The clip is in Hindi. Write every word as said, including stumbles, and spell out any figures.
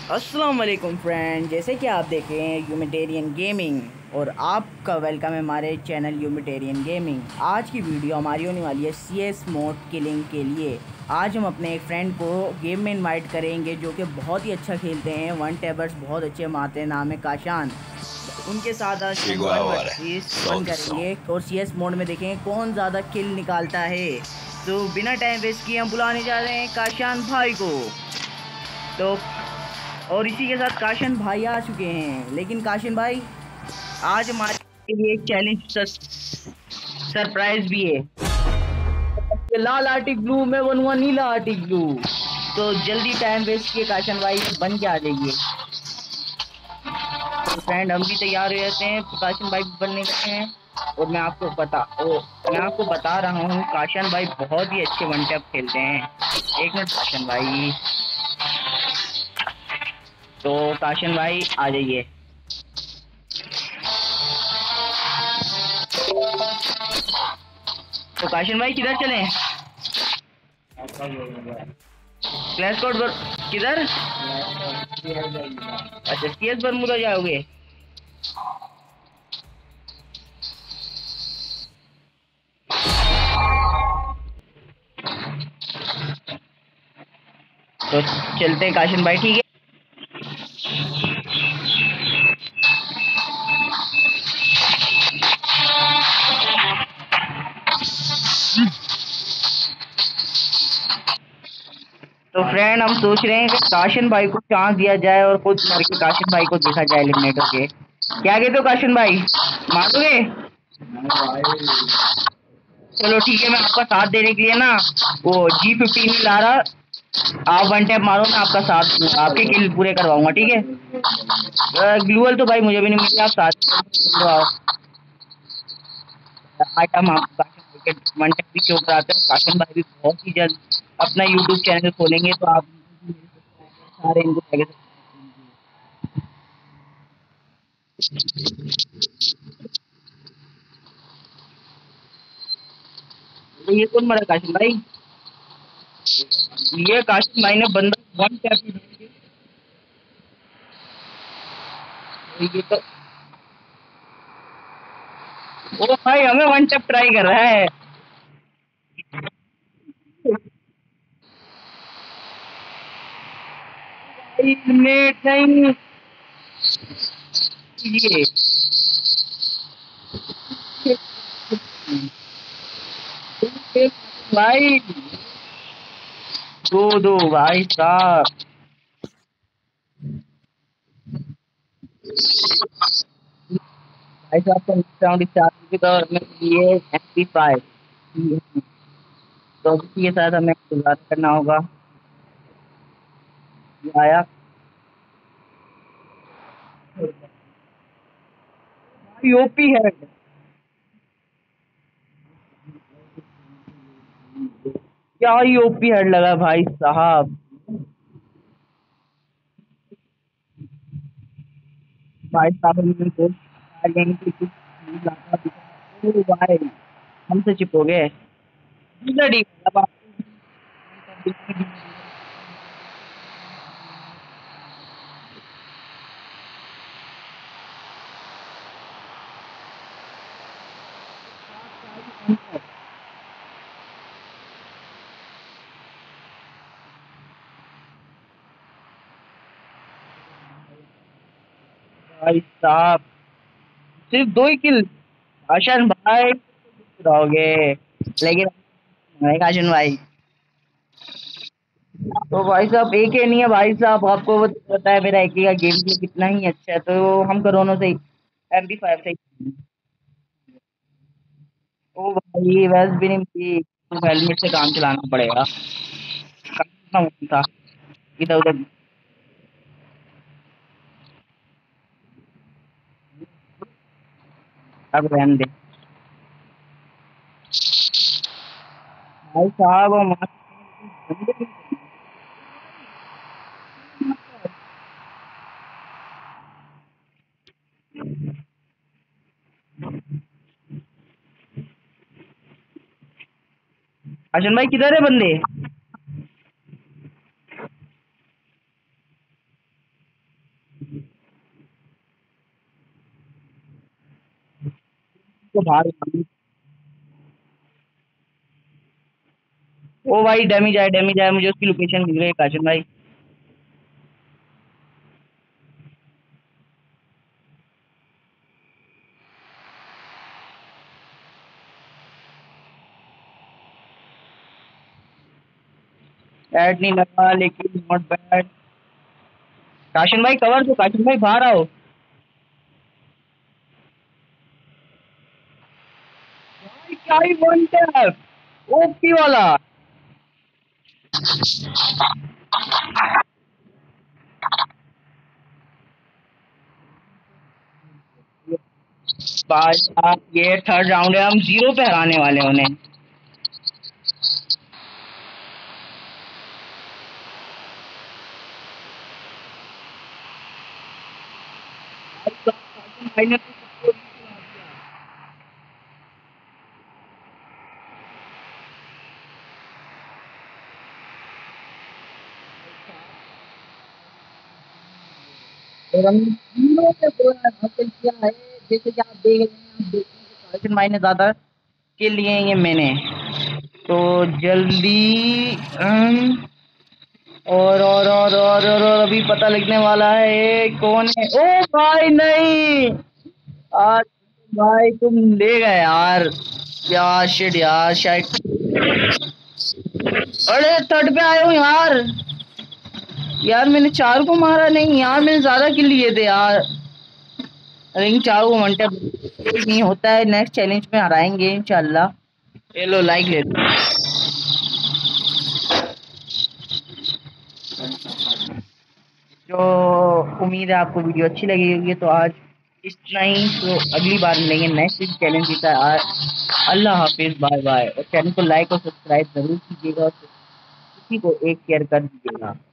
अस्सलाम वालेकुम फ्रेंड, जैसे कि आप देख रहे हैं यूमिटेरियन गेमिंग और आपका वेलकम है हमारे चैनल यूमिटेरियन गेमिंग। आज की वीडियो हमारी होने वाली है सीएस मोड किलिंग के लिए। आज हम अपने एक फ्रेंड को गेम में इनवाइट करेंगे जो कि बहुत ही अच्छा खेलते हैं, वन टैबर्स बहुत अच्छे मारते हैं, नाम है काशान। उनके साथ आज हम Chegou a one hora. Versus one Sobe o som. करेंगे और सीएस मोड में देखेंगे कौन ज़्यादा किल निकालता है। तो बिना टाइम वेस्ट किए हम बुलाने जा रहे हैं काशान भाई को। तो और इसी के साथ काशन भाई आ चुके हैं। लेकिन काशन भाई, आज हमारे लिए एक चैलेंज सर, सरप्राइज भी है। ये लाल आर्टिक ब्लू में बनूंगा नीला आर्टिक ब्लू। तो जल्दी टाइम वेस्ट किए काशन भाई बन के आ जाइए। तो फ्रेंड हम भी तैयार हो जाते हैं, काशन भाई भी बनने लगे हैं। और मैं आपको बता ओ, मैं आपको बता रहा हूँ काशन भाई बहुत ही अच्छे वन टैप खेलते हैं। एक मिनट काशन भाई। तो काशन भाई आ जाइए। तो काशन भाई किधर चलें? क्लैश कोड बर किधर? अच्छा, सीएस बरमुदा जाओगे? तो चलते हैं काशन भाई, ठीक है। तो फ्रेंड हम सोच रहे हैं कि काशन भाई को चांस दिया जाए और खुद मर के काशन भाई को देखा जाए एलिमिनेट होके। क्या कहते हो काशन भाई, मारोगे? चलो ठीक है, मैं आपका साथ देने के लिए ना वो जी फिफ्टीन ही ला रहा। आप वन टैप मारो, मैं आपका साथ आपके किल पूरे करवाऊंगा, ठीक है। ग्लूअल तो भाई मुझे भी नहीं मिली, आप साथ आइटम आप काशन भाई के वन टैप भी शो कराते हैं। काशन भाई भी बहुत ही जल्द अपना यूट्यूब चैनल खोलेंगे, तो आप सारे इनको आगे तो ये कौन मरा काशिम भाई? ये काशिम भाई ने बंदा वन टैप ही ढूंढ के- ये तो ओ भाई हमें वन टैप ट्राई कर रहा है। नेट नहीं कीजिए भाई। दो दो भाई साहब। भाई साहब का साउंड स्टार्ट की तो हमें लिए एम पी फाइव। तो इसी के साथ हमें गुजारा करना होगा। ये आया भाई ओपी है। क्या ही ओपी हेड लगा भाई साहब। भाई साहब हमने तो गेम की कुछ नहीं लाता दिखा। ओ भाई हमसे चिप हो गए। ब्लडी अब आप भाई साहब सिर्फ दो ही किल। आशन भाई रहोगे, लेकिन नहीं काशन भाई। तो भाई साहब एक ही नहीं है भाई साहब, आपको वो पता है मेरा एक ही का गेम प्ले कितना ही अच्छा है। तो हम करोनो से एम पी फाइव से ही। ओ भाई वैसे भी नहीं मिली, तो हेलमेट से काम चलाना पड़ेगा। कितना मुश्किल था इधर उधर। अब रहने दे भाई साहब। हम आशन भाई किधर है बंदे? उसको बाहर। ओ भाई डैमेज आया, डैमेज आया, मुझे उसकी लोकेशन मिल रही है काशन भाई। बैड नहीं लगा लेकिन नॉट बैड। काशन भाई कवर दो, काशन भाई बाहर आओ। भाई क्या ही वन टैप ओपी वाला। भाई साहब ये थर्ड राउंड है, हम जीरो पे हराने वाले हैं उन्हें। भाई ने तो सबको नीचे ला दिया। और हमने जीरो पे गोल हासिल किया है। जैसे कि आप देख रहे हैं, आप देख रहे हैं कि काशन भाई ने ज्यादा किल लिए हैं ये मैंने। तो जल्दी अम, और और और और और, और अभी पता लगने वाला है ये कौन है। ओ भाई नहीं, आज भाई तुम ले गए यार। यार शिट यार शायद। अरे थर्ड पे आए हो यार। यार मैंने चार को मारा नहीं यार, मैंने ज्यादा किल लिए थे यार। लेकिन चार को वन टैप नहीं होता है, नेक्स्ट चैलेंज में हराएंगे इंशाल्लाह। ये लो लाइक ले लो। जो उम्मीद है आपको वीडियो अच्छी लगी होगी, तो आज इतना ही। तो अगली बार मिलेंगे नेक्स्ट चैलेंज के साथ। अल्लाह हाफिज, बाय बाय। और चैनल को लाइक और सब्सक्राइब जरूर कीजिएगा और किसी को एक शेयर कर दीजिएगा।